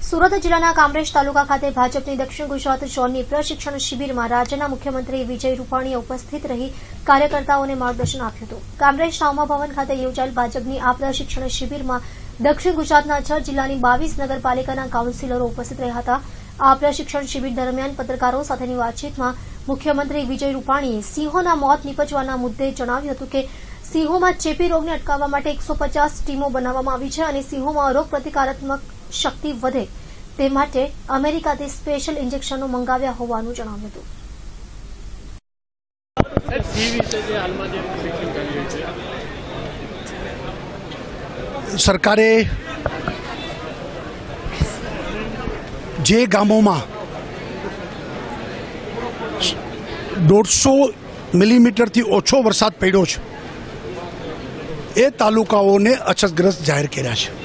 સુરત જિલ્લાના કામરેજ તાલુકા ખાતે ભાજપની દક્ષિણ ગુજરાત ઝોનની પ્રશિક્ષણ શિબિરમાં રાજ્યના મુખ્યમંત્રી વિજય રૂપાણીએ ઉપસ્થિત રહી કાર્યકર્તાઓને માર્ગદર્શન આપ્યું હતું। કામરેજ શામા ભવન ખાતે યોજાયેલ ભાજપની આ પ્રશિક્ષણ શિબિરમાં દક્ષિણ ગુજરાતના 6 જિલ્લાની 22 નગરપાલિકાના કાઉન્સિલરો ઉપસ્થિત રહ્યા હતા। આ પ્રશિક્ષણ શિબિર દરમિયાન પત્રકારો સાથેની વાતચીતમાં મુખ્યમંત્રી વિજય રૂપાણીએ સિંહોના મોત નિપજવાના મુદ્દે જણાવ્યું હતું કે સિંહોમાં ચેપી રોગને અટકાવવા માટે 150 ટીમો બનાવવામાં આવી છે અને સિંહોમાં રોગ પ્રતિકારાત્મક શક્તિ વધે તે માટે અમેરિકાથી સ્પેશિયલ ઇન્જેક્શનો મંગાવ્યા હોવાનું જણાવ્યું હતું। સરકારે જે ગામોમાં 150 મિલીમીટરથી ઓછો વરસાદ પડ્યો છે એ તાલુકાઓને અછતગ્રસ્ત જાહેર કર્યા છે।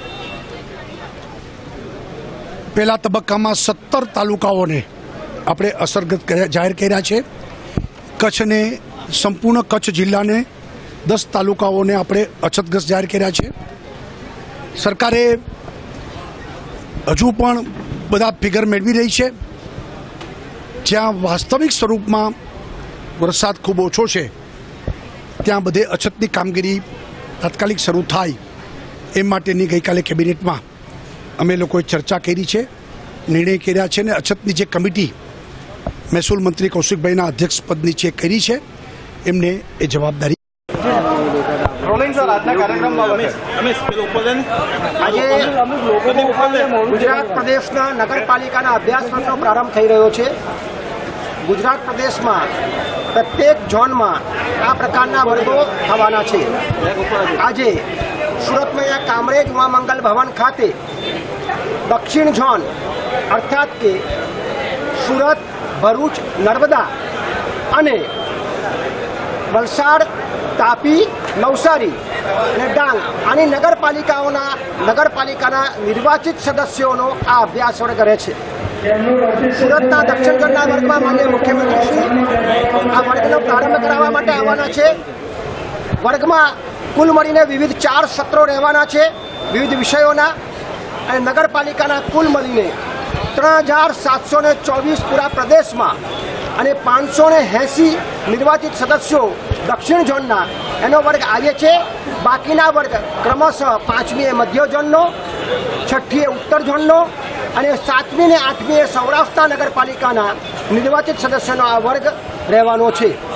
પહેલા તબક્કામાં 17 તાલુકાઓને આપણે અસરગ્રસ્ત જાહેર કર્યા છે। કચ્છને સંપૂર્ણ કચ્છ જિલ્લાને 10 તાલુકાઓને આપણે અછતગ્રસ્ત જાહેર કર્યા છે। સરકારે હજુ પણ બધા ફિગર મેળવી રહી છે। જ્યાં વાસ્તવિક સ્વરૂપમાં વરસાદ ખૂબ ઓછો છે ત્યાં બધે અછતની કામગીરી તાત્કાલિક શરૂ થાય એ માટેની ગઈકાલે કેબિનેટમાં અમે લોકોએ ચર્ચા કરી છે, નિર્ણય કર્યા છે અને અછતની જે કમિટી મહેસૂલ મંત્રી કૌશિકભાઈના અધ્યક્ષપદની જે કરી છે એમને એ જવાબદારી। ગુજરાત પ્રદેશના નગરપાલિકાના અભ્યાસ વર્ષનો પ્રારંભ થઈ રહ્યો છે। ગુજરાત પ્રદેશમાં પ્રત્યેક ઝોનમાં આ પ્રકારના વર્ગો થવાના છે। આજે સુરતમાં કામરેજ ઉમામંગલ ભવન ખાતે દક્ષિણ ઝોન અર્થાત કે સુરત, ભરૂચ, નર્મદા અને વલસાડ, તાપી, નવસારી અને ડાંગ આની નગરપાલિકાના નિર્વાચિત સદસ્યોનો આ અભ્યાસ વર્ગ રહે છે। સુરતના દક્ષિણ ઝોનના વર્ગમાં માનનીય મુખ્યમંત્રીશ્રી આ વર્ગનો પ્રારંભ કરાવવા માટે આવવાના છે। વર્ગમાં કુલ મળીને વિવિધ 4 સત્રો રહેવાના છે વિવિધ વિષયોના અને નગરપાલિકાના કુલ મળીને 3724 પૂરા પ્રદેશમાં અને 580 નિર્વાચિત સદસ્યો દક્ષિણ ઝોનના એનો વર્ગ આજે છે। બાકીના વર્ગ ક્રમશઃ 5મીએ મધ્ય ઝોનનો, 6ઠીએ ઉત્તર ઝોનનો અને 7મી અને 8મીએ સૌરાષ્ટ્ર નગરપાલિકાના નિર્વાચિત સદસ્યોનો આ વર્ગ રહેવાનો છે।